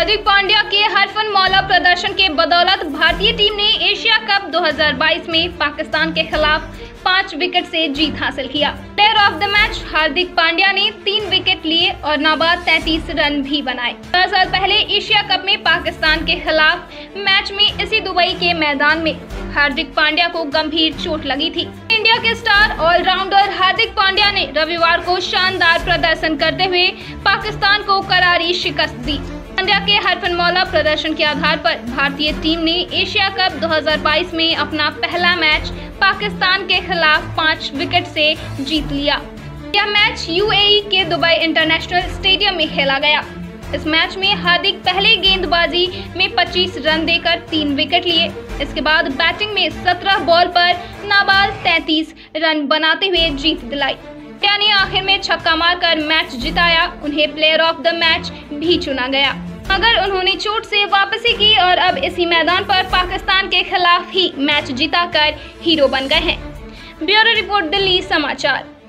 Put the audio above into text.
हार्दिक पांड्या के हरफनमौला प्रदर्शन के बदौलत भारतीय टीम ने एशिया कप 2022 में पाकिस्तान के खिलाफ 5 विकेट से जीत हासिल किया। Player of the match Hardik Pandya ने 3 विकेट लिए और नाबाद 33 रन भी बनाए। 10 साल पहले एशिया कप में पाकिस्तान के खिलाफ मैच में इसी दुबई के मैदान में हार्दिक पांड्या को गंभीर चोट लगी थी। इंडिया के स्टार ऑलराउंडर हार्दिक पांड्या ने रविवार को शानदार प्रदर्शन करते हुए पाकिस्तान को करारी शिकस्त दी। पांड्या के हरफनमौला प्रदर्शन के आधार पर भारतीय टीम ने एशिया कप 2022 में अपना पहला मैच पाकिस्तान के खिलाफ 5 विकेट से जीत लिया। यह मैच यूएई के दुबई इंटरनेशनल स्टेडियम में खेला गया। इस मैच में हार्दिक पहले गेंदबाजी में 25 रन देकर 3 विकेट लिए। इसके बाद बैटिंग में 17 बॉल पर नाबाद 33 रन बनाते हुए जीत दिलाई। पांड्या ने आखिर में छक्का मारकर मैच जिताया। उन्हें प्लेयर ऑफ द मैच भी चुना गया, मगर उन्होंने चोट से वापसी की और अब इसी मैदान पर पाकिस्तान के खिलाफ ही मैच जिताकर हीरो बन गए हैं। ब्यूरो रिपोर्ट, दिल्ली समाचार।